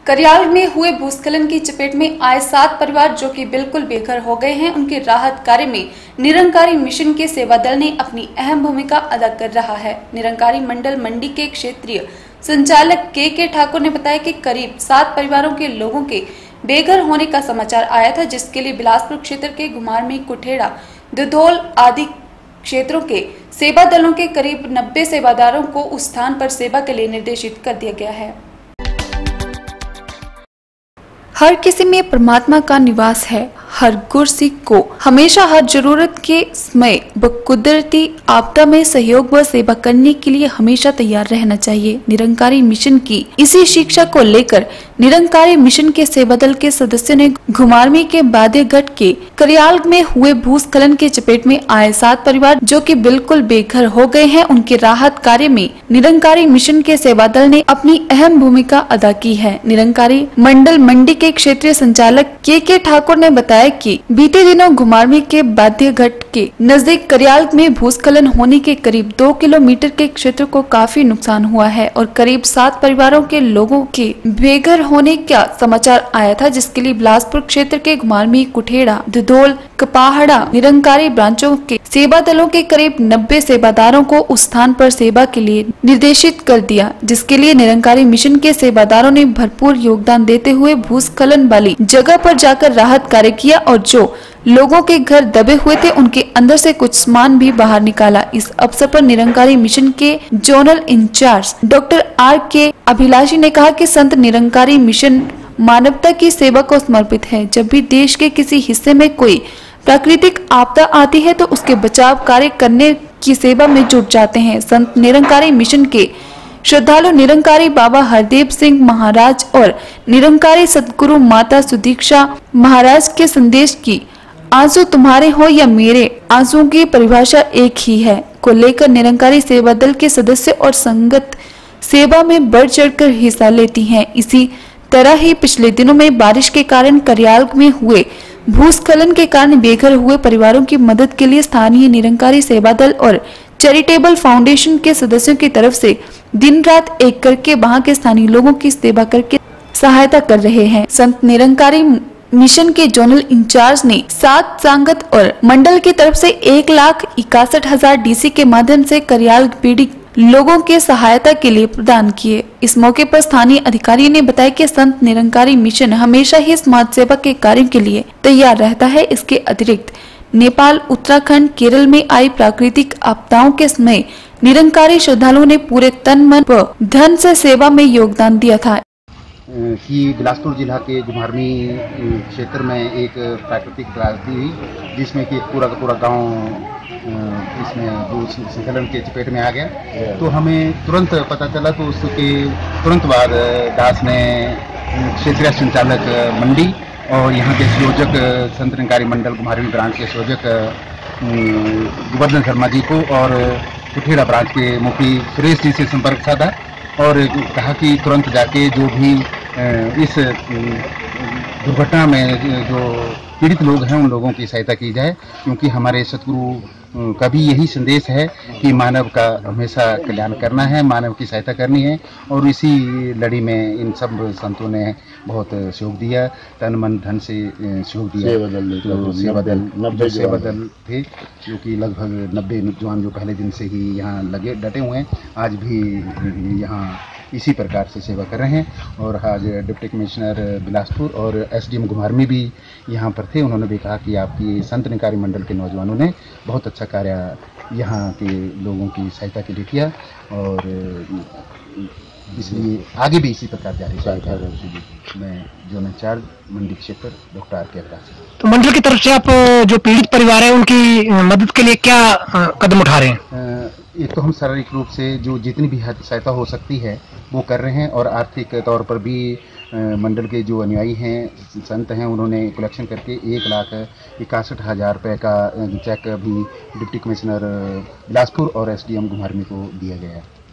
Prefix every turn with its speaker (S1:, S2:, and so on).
S1: करियाल में हुए भूस्खलन की चपेट में आए 7 परिवार जो कि बिल्कुल बेघर हो गए हैं, उनके राहत कार्य में निरंकारी मिशन के सेवा दल ने अपनी अहम भूमिका अदा कर रहा है। निरंकारी मंडल मंडी के क्षेत्रीय संचालक के ठाकुर ने बताया कि करीब 7 परिवारों के लोगों के बेघर होने का समाचार आया था, जिसके लिए बिलासपुर क्षेत्र के घुमारमी, कुठेड़ा, दुधौल आदि क्षेत्रों के सेवा दलों के करीब 90 सेवादारों को उस स्थान पर सेवा के लिए निर्देशित कर दिया गया है। हर किसी में परमात्मा का निवास है। हर गुरसिख को हमेशा हर जरूरत के समय व कुदरती आपदा में सहयोग व सेवा करने के लिए हमेशा तैयार रहना चाहिए। निरंकारी मिशन की इसी शिक्षा को लेकर निरंकारी मिशन के सेवा दल के सदस्यों ने घुमारमी के बादेगढ़ के करियाल में हुए भूस्खलन के चपेट में आए 7 परिवार जो कि बिल्कुल बेघर हो गए हैं, उनके राहत कार्य में निरंकारी मिशन के सेवा दल ने अपनी अहम भूमिका अदा की है। निरंकारी मंडल मंडी के क्षेत्रीय संचालक के ठाकुर ने बताया कि बीते दिनों घुमारमी के बादेगढ़ के नजदीक करियाल में भूस्खलन होने के करीब 2 किलोमीटर के क्षेत्र को काफी नुकसान हुआ है और करीब 7 परिवारों के लोगों के बेघर होने का समाचार आया था, जिसके लिए बिलासपुर क्षेत्र के घुमारमी, कुठेड़ा, दुधौल, कपाहड़ा निरंकारी ब्रांचों के सेवा दलों के करीब 90 सेवादारों को उस स्थान पर सेवा के लिए निर्देशित कर दिया, जिसके लिए निरंकारी मिशन के सेवादारों ने भरपूर योगदान देते हुए भूस्खलन वाली जगह पर जाकर राहत कार्य किया और जो लोगों के घर दबे हुए थे उनके अंदर से कुछ सामान भी बाहर निकाला। इस अवसर पर निरंकारी मिशन के zonal incharge doctor RK Abhilashi ने कहा कि संत निरंकारी मिशन मानवता की सेवा को समर्पित है। जब भी देश के किसी हिस्से में कोई प्राकृतिक आपदा आती है तो उसके बचाव कार्य करने की सेवा में जुट जाते हैं। संत निरंकारी मिशन के श्रद्धालु निरंकारी बाबा हरदेव सिंह महाराज और निरंकारी सदगुरु माता सुदीक्षा महाराज के संदेश की आंसू तुम्हारे हो या मेरे, आंसुओं की परिभाषा एक ही है को लेकर निरंकारी सेवा दल के सदस्य और संगत सेवा में बढ़ चढ़कर हिस्सा लेती हैं। इसी तरह ही पिछले दिनों में बारिश के कारण करियाल में हुए भूस्खलन के कारण बेघर हुए परिवारों की मदद के लिए स्थानीय निरंकारी सेवा दल और चैरिटेबल फाउंडेशन के सदस्यों की तरफ से दिन रात एक करके वहां के स्थानीय लोगों की सेवा करके सहायता कर रहे हैं। संत निरंकारी मिशन के जोनल इंचार्ज ने 7 सांगत और मंडल की तरफ से 1,61,000 DC के माध्यम से करियाल पीड़ित लोगों के सहायता के लिए प्रदान किए। इस मौके पर स्थानीय अधिकारी ने बताया कि संत निरंकारी मिशन हमेशा ही समाज सेवा के कार्यों के लिए तैयार रहता है। इसके अतिरिक्त नेपाल, उत्तराखंड, केरल में आई प्राकृतिक आपदाओं के समय निरंकारी श्रद्धालुओं ने पूरे तन, मन व धन से सेवा में योगदान दिया था।
S2: कि बिलासपुर जिला के घुमारमी क्षेत्र में एक प्राकृतिक त्रासदी हुई, जिसमें कि पूरा का पूरा गांव इसमें भूस्खलन के चपेट में आ गया। तो हमें तुरंत पता चला, तो उसके तुरंत बाद दास ने क्षेत्रीय संचालक मंडी और यहाँ के संयोजक संत निरंकारी मंडल घुमारमी ब्रांच के संयोजक गोवर्धन शर्मा जी को और कुठेड़ा ब्रांच के मुखी सुरेश जी से संपर्क साधा और कहा कि तुरंत जाके जो भी इस दुर्घटना में जो पीड़ित लोग हैं उन लोगों की सहायता की जाए, क्योंकि हमारे सतगुरु का भी यही संदेश है कि मानव का हमेशा कल्याण करना है, मानव की सहायता करनी है। और इसी लड़ी में इन सब संतों ने बहुत सहयोग दिया, तन मन धन से सहयोग दिया। सेवा दल थे जो कि लगभग 90 नौजवान जो पहले दिन से ही यहाँ लगे डटे हुए हैं, आज भी यहाँ इसी प्रकार से सेवा कर रहे हैं। और आज डिप्टी कमिश्नर बिलासपुर और SDM घुमारमी भी यहाँ पर थे। उन्होंने भी कहा कि आपकी संत निरंकारी मंडल के नौजवानों ने बहुत अच्छा कार्य यहाँ के लोगों की सहायता के लिए किया और इसलिए आगे भी इसी प्रकार जारी रहेगा। मैं जोन इंचार्ज मंडी क्षेत्र डॉक्टर RK अभिलाषी।
S3: तो मंडल की तरफ से आप जो पीड़ित परिवार है उनकी मदद के लिए क्या कदम उठा रहे हैं?
S2: एक तो हम शारीरिक रूप से जो जितनी भी सहायता हो सकती है वो कर रहे हैं और आर्थिक तौर पर भी मंडल के जो अनुयायी हैं, संत हैं, उन्होंने कलेक्शन करके 1,61,000 रुपये का चेक भी डिप्टी कमिश्नर बिलासपुर और SDM घुमारमी को दिया गया है।